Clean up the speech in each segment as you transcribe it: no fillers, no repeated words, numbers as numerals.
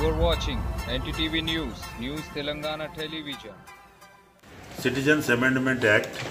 You are watching NTTV News, News Telangana Television. Citizens amendment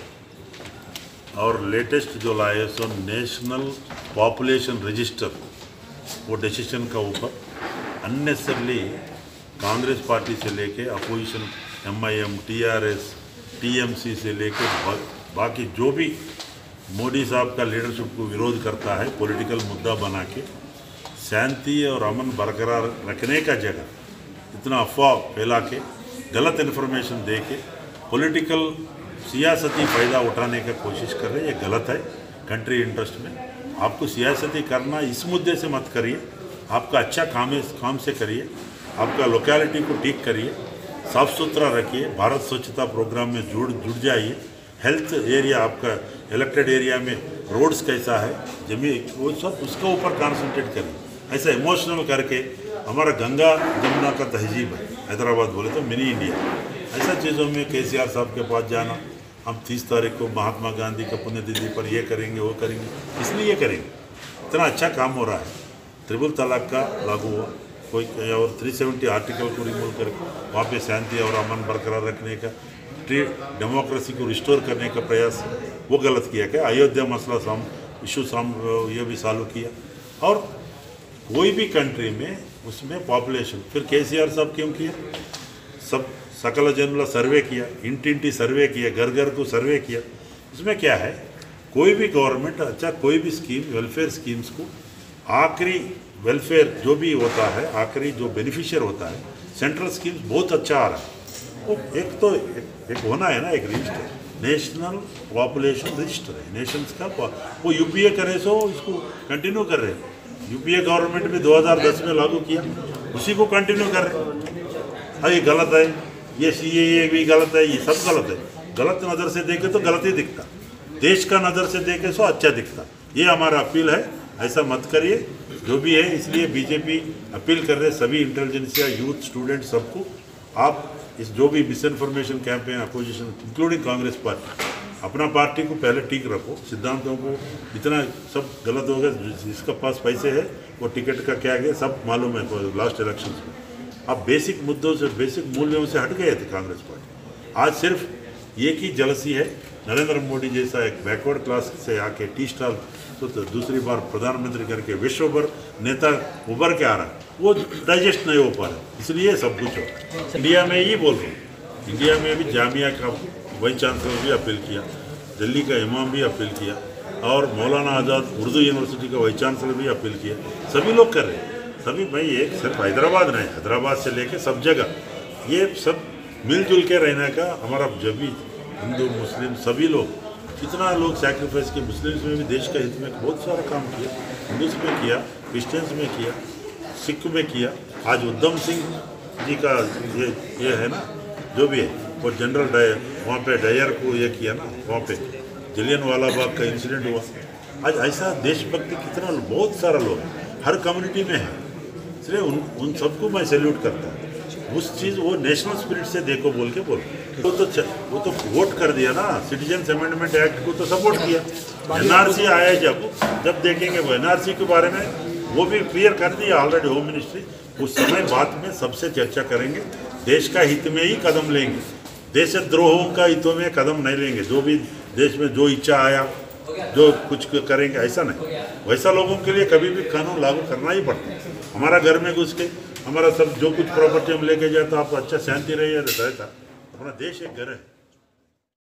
act और latest जो लाए सो नेशनल पॉपुलेशन रजिस्टर, वो डिसीजन का ऊपर अननेसेसरली कांग्रेस पार्टी से लेके अपोजिशन MIM, TRS, TMC से लेके बाकी जो भी मोदी साहब का लीडरशिप को विरोध करता है, पॉलिटिकल मुद्दा बना के शांति और अमन बरकरार रखने का जगह इतना अफवाह फैला के गलत इन्फॉर्मेशन दे के पॉलिटिकल सियासती फ़ायदा उठाने का कोशिश कर रहे हैं। ये गलत है। कंट्री इंटरेस्ट में आपको सियासती करना इस मुद्दे से मत करिए। आपका अच्छा काम से करिए। आपका लोकेलिटी को ठीक करिए, साफ़ सुथरा रखिए। भारत स्वच्छता प्रोग्राम में जुड़ जाइए। हेल्थ एरिया, आपका इलेक्टेड एरिया में रोड्स कैसा है, जमीन, वो सब उसके ऊपर कॉन्सेंट्रेट करिए। ऐसा इमोशनल करके हमारा गंगा जमुना का तहजीब है, हैदराबाद बोले तो मिनी इंडिया। ऐसा चीज़ों में KCR साहब के पास जाना, हम 30 तारीख को महात्मा गांधी का पुण्यतिथि पर ये करेंगे वो करेंगे, इसलिए ये करेंगे। इतना अच्छा काम हो रहा है। ट्रिपल तलाक का लागू हुआ, कोई और 370 आर्टिकल को रिमूव करके वहाँ पे शांति और अमन बरकरार रखने का, डेमोक्रेसी को रिस्टोर करने का प्रयास, वो गलत किया। क्या अयोध्या मसला ये भी सॉल्व किया। और कोई भी कंट्री में उसमें पॉपुलेशन, फिर KCR साहब क्यों किया? सब सकल जनला सर्वे किया, इंटी सर्वे किया, घर घर को सर्वे किया। इसमें क्या है, कोई भी गवर्नमेंट अच्छा कोई भी स्कीम, वेलफेयर स्कीम्स को आखिरी वेलफेयर जो भी होता है, आखिरी जो बेनिफिशियर होता है, सेंट्रल स्कीम्स बहुत अच्छा आ रहा है। वो एक होना है ना, एक रजिस्टर, नेशनल पॉपुलेशन रजिस्टर है नेशंस का। वो UPA करे सो इसको कंटिन्यू कर रहे हैं। UPA गवर्नमेंट में 2010 में लागू किया, उसी को कंटिन्यू कर रहे हैं। ये गलत है, ये CAA भी गलत है, ये सब गलत है। गलत नज़र से देखे तो गलत ही दिखता, देश का नज़र से देखे सो अच्छा दिखता। ये हमारा अपील है, ऐसा मत करिए जो भी है। इसलिए BJP अपील कर रहे सभी इंटेलिजेंसिया, यूथ, स्टूडेंट सबको, आप इस जो भी misinformation campaign opposition including Congress party, अपना पार्टी को पहले ठीक रखो। सिद्धांतों को इतना सब गलत हो गया, जिसका पास पैसे है वो टिकट का क्या गया सब मालूम है। लास्ट इलेक्शन में आप बेसिक मुद्दों से, बेसिक मूल्यों से हट गए थे कांग्रेस पार्टी। आज सिर्फ एक ही जलसी है, नरेंद्र मोदी जैसा एक बैकवर्ड क्लास से आके टी स्टाल तो दूसरी बार प्रधानमंत्री करके विश्व भर नेता उभर के आ रहा है, वो डाइजेस्ट नहीं हो पा रहा, इसलिए सब कुछ हो। इंडिया में ही बोल रहा हूँ, इंडिया में भी जामिया का वाइस चांसलर भी अपील किया, दिल्ली का इमाम भी अपील किया, और मौलाना आज़ाद उर्दू यूनिवर्सिटी का वाइस चांसलर भी अपील किया। सभी लोग कर रहे हैं, सभी। भाई एक सिर्फ हैदराबाद नहीं, हैदराबाद से लेके सब जगह ये सब मिलजुल के रहने का हमारा, जब भी हिंदू मुस्लिम सभी लोग, कितना लोग सैक्रिफाइस किए। मुस्लिम्स में भी देश का हित में बहुत सारा काम किया, हिंदूज में किया, क्रिश्चियंस में किया, सिख में किया। आज उधम सिंह जी का ये है ना, जो भी है, और जनरल वहाँ पे डायर को ये किया ना, वहाँ पे जलियनवाला बाग का इंसिडेंट हुआ। आज ऐसा देशभक्ति कितना, बहुत सारा लोग हर कम्युनिटी में है, इसलिए उन सबको मैं सैल्यूट करता हूँ। उस चीज़ वो नेशनल स्पिरिट से देखो बोल के बोल, वो तो वोट कर दिया ना, सिटीजन्स अमेंडमेंट एक्ट को तो सपोर्ट किया। NRC आया जब देखेंगे वो NRC के बारे में, वो भी क्लियर कर दिया ऑलरेडी होम मिनिस्ट्री। उस समय बाद में सबसे चर्चा करेंगे, देश का हित में ही कदम लेंगे, देशद्रोहों का हितों में कदम नहीं लेंगे। जो भी देश में जो इच्छा आया जो कुछ करेंगे, ऐसा नहीं। वैसा लोगों के लिए कभी भी कानून लागू करना ही पड़ता है। हमारा घर में घुस के हमारा सब जो कुछ प्रॉपर्टी हम लेके जाए तो आप अच्छा शांति रहिए रहता। अपना देश एक घर है।